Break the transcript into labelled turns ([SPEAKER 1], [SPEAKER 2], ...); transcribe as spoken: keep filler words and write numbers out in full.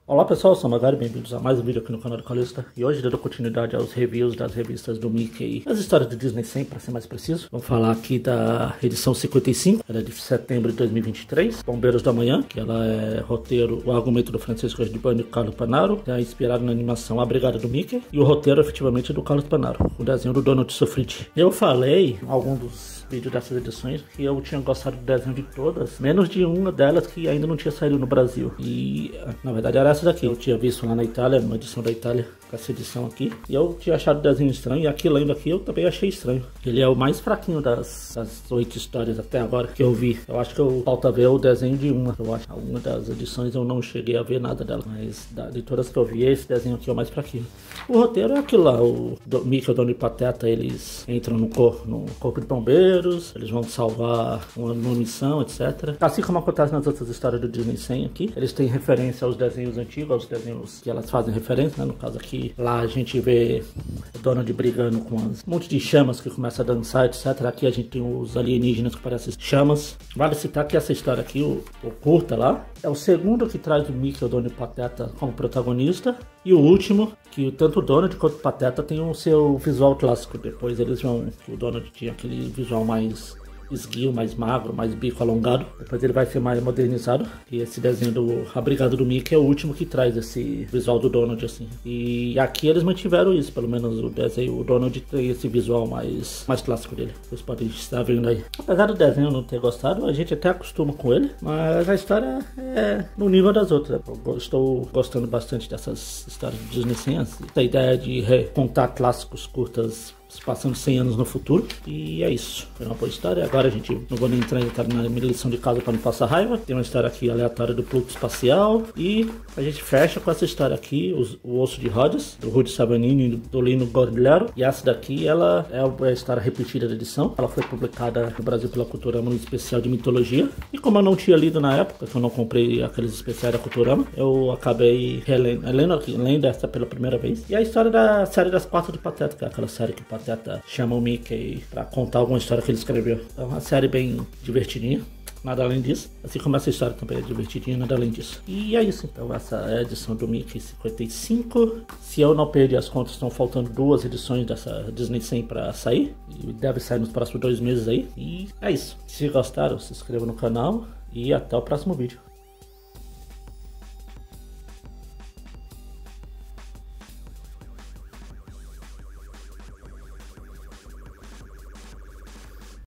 [SPEAKER 1] Olá pessoal, eu sou o Magari, bem-vindos a mais um vídeo aqui no canal do Calista. E hoje, dando continuidade aos reviews das revistas do Mickey, as histórias do Disney cem, para ser mais preciso. Vamos falar aqui da edição cinquenta e cinco, ela é de setembro de dois mil e vinte e três. Bombeiros da Manhã, que ela é roteiro, o argumento do Francisco Ardibani e Carlos Panaro, é inspirado na animação A Brigada do Mickey. E o roteiro, efetivamente, é do Carlos Panaro, o desenho do Donald Sofriti. Eu falei em algum dos vídeos dessas edições que eu tinha gostado do desenho de todas, menos de uma delas que ainda não tinha saído no Brasil. E, na verdade, era essa daqui. Eu tinha visto lá na Itália, uma edição da Itália, com essa edição aqui, e eu tinha achado o desenho estranho, e aqui lendo aqui eu também achei estranho. Ele é o mais fraquinho das, das oito histórias até agora que eu vi. Eu acho que eu falta ver o desenho de uma. Eu acho que uma das edições eu não cheguei a ver nada dela, mas da, de todas que eu vi, esse desenho aqui é o mais fraquinho. O roteiro é aquilo lá, o do, Mickey, o Donald e Pateta, eles entram no, cor, no corpo de bombeiros, eles vão salvar uma, uma missão, etcétera. Assim como acontece nas outras histórias do Disney cem aqui, eles têm referência aos desenhos antigos, aos desenhos que elas fazem referência, né? No caso aqui, lá a gente vê o Donald brigando com um monte de chamas que começa a dançar, etcétera. Aqui a gente tem os alienígenas que parecem chamas. Vale citar que essa história aqui, o, o curta lá, é o segundo que traz o Mickey, o Donald e Pateta como protagonista, e o último que tanto o Donald quanto o Pateta tem o seu visual clássico. Depois eles vão, o Donald tinha aquele visual mais esguio, mais magro, mais bico alongado. Depois ele vai ser mais modernizado. E esse desenho do A Brigada do Mickey é o último que traz esse visual do Donald, assim. E aqui eles mantiveram isso, pelo menos o desenho, o Donald tem esse visual mais, mais clássico dele. Vocês podem estar vendo aí. Apesar do desenho não ter gostado, a gente até acostuma com ele, mas a história é no nível das outras. Eu estou gostando bastante dessas histórias de Disney cem, assim. A ideia de recontar clássicos curtas passando cem anos no futuro. E é isso, foi uma boa história. Agora a gente não vou nem entrar na minha lição de casa para não passar raiva. Tem uma história aqui aleatória do Pluto Espacial, e a gente fecha com essa história aqui, os, o Osso de Rhodes, do Rudy Sabanini e do Lino Gordilero. E essa daqui, ela é a história repetida da edição. Ela foi publicada no Brasil pela Culturama no especial de mitologia, e como eu não tinha lido na época, que eu não comprei aqueles especiais da Culturama, eu acabei relendo, lendo, aqui, lendo essa pela primeira vez. E a história da série das Quatro do Pateta, que é aquela série que o Pateta chama o Mickey pra contar alguma história que ele escreveu. É uma série bem divertidinha, nada além disso. Assim como essa história também é divertidinha, nada além disso. E é isso, então. Essa é a edição do Mickey cinquenta e cinco. Se eu não perdi as contas, estão faltando duas edições dessa Disney cem pra sair. E deve sair nos próximos dois meses aí. E é isso. Se gostaram, se inscreva no canal. E até o próximo vídeo.